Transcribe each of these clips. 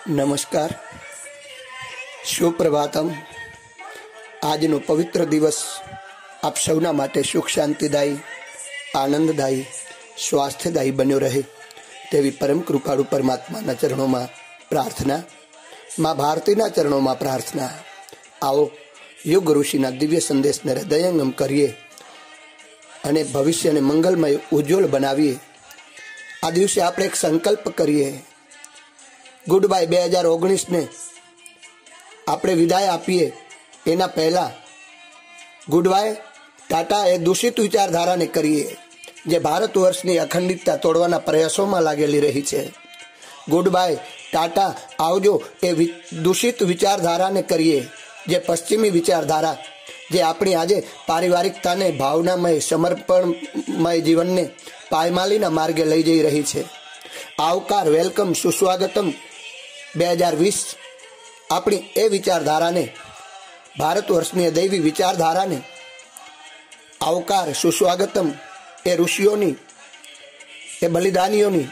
नमस्कार, सुप्रभातम। આજનો પવિત્ર દિવસ આપ સૌના માટે સુખ શાંતિદાયી, આનંદદાયી, સ્વાસ્થ્યદાયી બન્યો રહે તેવી પરમ કૃપાળુ પરમાત્માના ચરણોમાં પ્રાર્થના, મા ભારતીના ચરણોમાં પ્રાર્થના। આવો યુગ ઋષિના દિવ્ય સંદેશને હૃદયંગમ કરીએ અને ભવિષ્યને મંગલમય ઉજ્જવળ બનાવીએ। આ દિવસે આપણે એક સંકલ્પ કરીએ। ગુડ બાય 2019 ને આપણે વિદાય આપીએ એના પહેલા ગુડ બાય ટાટા એ દૂષિત વિચારધારાને કરીએ જે ભારત વર્ષની અખંડિતતા તોડવાના પ્રયાસોમાં લાગેલી રહી છે। ગુડ બાય ટાટા આવજો એ દૂષિત વિચારધારાને કરીએ જે પશ્ચિમી વિચારધારા જે આપણી આજે પારિવારિકતાને, ભાવનામય, સમર્પણમય જીવનને પાયમાલીના માર્ગે લઈ જઈ રહી છે। આવકાર, વેલકમ, સુસ્વાગતમ 2020 આપણી એ વિચારધારાને, ભારત વર્ષની દૈવી વિચારધારાને આવકાર, સુસ્વાગતમ એ ઋષિઓની, એ બલિદાનીઓની,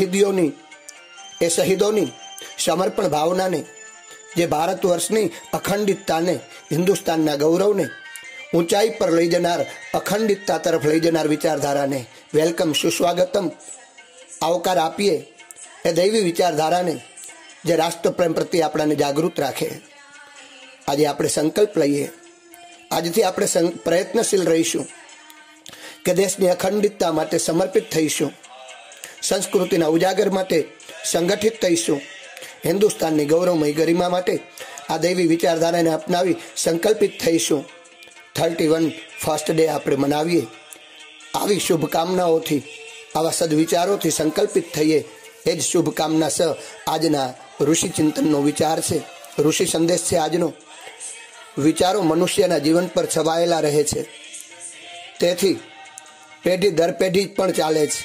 એ શહીદોની સમર્પણ ભાવનાને, જે ભારત વર્ષની અખંડિતતાને, હિન્દુસ્તાનના ગૌરવને ઊંચાઈ પર લઈ જનાર, અખંડિતતા તરફ લઈ જનાર વિચારધારાને વેલકમ, સુસ્વાગતમ, આવકાર આપીએ। એ દૈવી વિચારધારાને જે રાષ્ટ્રપ્રેમ પ્રત્યે આપણાને જાગૃત રાખે। આજે આપણે સંકલ્પ લઈએ, આજથી આપણે પ્રયત્નશીલ રહીશું કે દેશની અખંડિતતા માટે સમર્પિત થઈશું, સંસ્કૃતિના ઉજાગર માટે સંગઠિત થઈશું, હિન્દુસ્તાનની ગૌરવમય ગરિમા માટે આ દૈવી વિચારધારાને અપનાવી સંકલ્પિત થઈશું। 31 ફર્સ્ટ ડે આપણે મનાવીએ। આવી શુભકામનાઓથી, આવા સદવિચારોથી સંકલ્પિત થઈએ। એ જ શુભકામના સ આજના ઋષિ ચિંતનનો વિચાર છે, ઋષિ સંદેશ છે આજનો। વિચારો મનુષ્યના જીવન પર છવાયેલા રહે છે, તેથી પેઢી દર પેઢી પણ ચાલે છે।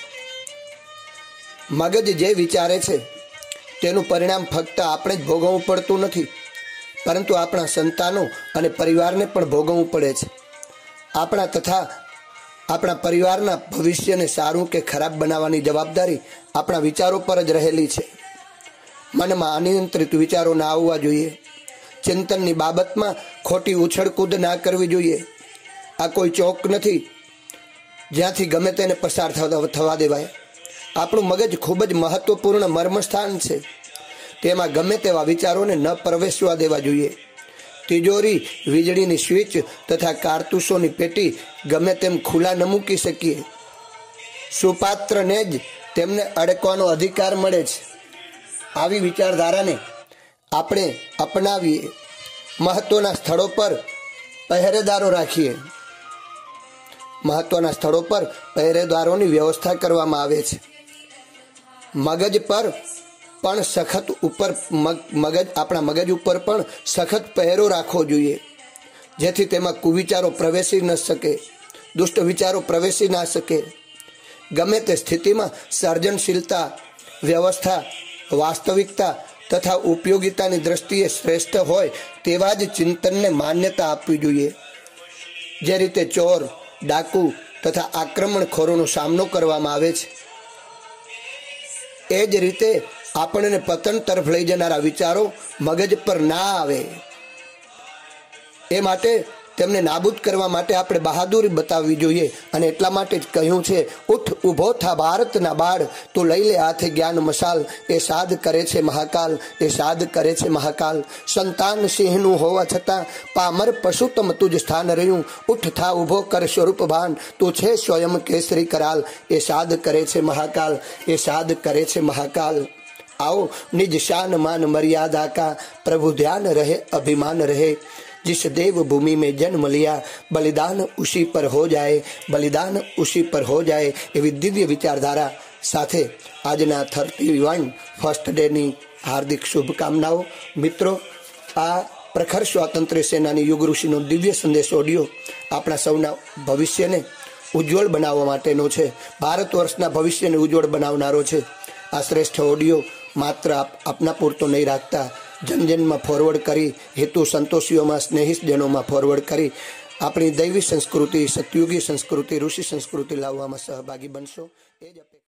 મગજ જે વિચારે છે તેનું પરિણામ ફક્ત આપણે જ ભોગવવું પડતું નથી, પરંતુ આપણા સંતાનો અને પરિવારને પણ ભોગવવું પડે છે। આપણા તથા આપણા પરિવારના ભવિષ્યને સારું કે ખરાબ બનાવવાની જવાબદારી આપણા વિચારો પર જ રહેલી છે। મનમાં અનિયંત્રિત વિચારો ના આવવા જોઈએ। ચિંતનની બાબતમાં ખોટી ઉછળકૂદ ના કરવી જોઈએ। આ કોઈ ચોક નથી જ્યાંથી ગમે તેને પસાર થવા દેવાય। આપણું મગજ ખૂબ જ મહત્વપૂર્ણ મર્મસ્થાન છે, તેમાં ગમે તેવા વિચારોને ન પ્રવેશવા દેવા જોઈએ। તિજોરી, વીજળીની સ્વિચ તથા કારતૂસોની પેટી ગમે તેમ ખુલ્લા ન મૂકી શકીએ। સુપાત્રને જ તેમને અડકવાનો અધિકાર મળે છે। આવી વિચારધારાને આપણે અપનાવીએ। મહત્વના સ્થળો પર પહેરેદારો રાખીએ। મહત્વના સ્થળો પર પહેરેદારોની વ્યવસ્થા કરવામાં આવે છે। મગજ પર પણ સખત ઉપર આપણા મગજ ઉપર પણ સખત પહેરો રાખવો જોઈએ, જેથી તેમાં કુવિચારો પ્રવેશી ન શકે, દુષ્ટ વિચારો પ્રવેશી ના શકે। ગમે તે સ્થિતિમાં સર્જનશીલતા, વ્યવસ્થા, વાસ્તવિકતા તથા ઉપયોગિતાની દ્રષ્ટિએ શ્રેષ્ઠ હોય તેવા જ ચિંતનને માન્યતા આપવી જોઈએ। જે રીતે ચોર, ડાકુ તથા આક્રમણખોરોનો સામનો કરવામાં આવે છે, એ જ રીતે આપણને પતન તરફ લઈ જનારા વિચારો મગજ પર ના આવે, એ માટે તેમને નાબૂદ કરવા માટે આપણે બહાદુરી બતાવવી જોઈએ। અને એટલા માટે જ કહ્યું છે, ઉઠ ઊભો થા ભારતના બાળ, તું લઈ લે હાથે જ્ઞાન મશાલ, એ સાધ કરે છે મહાકાલ, એ સાધ કરે છે મહાકાલ। સંતાન સિંહનું હોવા છતાં પામર પશુતમ તુજ સ્થાન રહ્યું, ઉઠ થા ઊભો કર સ્વરૂપ ભાન, તું છે સ્વયં કેસરી કરાલ, એ સાધ કરે છે મહાકાલ, એ સાધ કરે છે મહાકાલ। आओ निज शान मान मर्यादा का प्रभु ध्यान रहे, अभिमान रहे। जिस देव भूमि में जन्म लिया बलिदान उसी पर हो जाए, बलिदान उसी पर हो जाए। एवी दिव्य विचारधारा સાથે આજના 31 ફર્સ્ટ ડેની હાર્દિક શુભકામનાઓ। મિત્રો, આ પ્રખર સ્વાતંત્ર્ય સેનાની યુગ ઋષિનો દિવ્ય સંદેશ ઓડિયો આપણા સૌના ભવિષ્યને ઉજ્જવળ બનાવવા માટેનો છે, ભારત વર્ષના ભવિષ્યને ઉજ્જવળ બનાવનારો છે। આ શ્રેષ્ઠ ઓડિયો માત્ર આપના પૂરતો નહીં રાખતા, જનજનમાં ફોરવર્ડ કરી, હેતુ સંતોષીઓમાં, સ્નેહીજનોમાં ફોરવર્ડ કરી આપણી દૈવી સંસ્કૃતિ, સતયુગી સંસ્કૃતિ, ઋષિ સંસ્કૃતિ લાવવામાં સહભાગી બનશો, એ જ